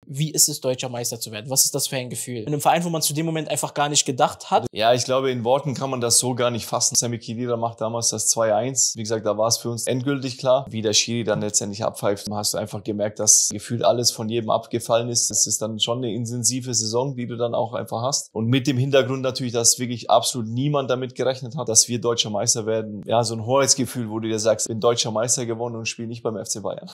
Wie ist es, deutscher Meister zu werden? Was ist das für ein Gefühl? In einem Verein, wo man zu dem Moment einfach gar nicht gedacht hat. Ja, ich glaube, in Worten kann man das so gar nicht fassen. Sami Khedira macht damals das 2-1. Wie gesagt, da war es für uns endgültig klar. Wie der Schiri dann letztendlich abpfeift, hast du einfach gemerkt, dass gefühlt alles von jedem abgefallen ist. Es ist dann schon eine intensive Saison, die du dann auch einfach hast. Und mit dem Hintergrund natürlich, dass wirklich absolut niemand damit gerechnet hat, dass wir deutscher Meister werden. Ja, so ein Hoheitsgefühl, wo du dir sagst, ich bin deutscher Meister geworden und spiele nicht beim FC Bayern.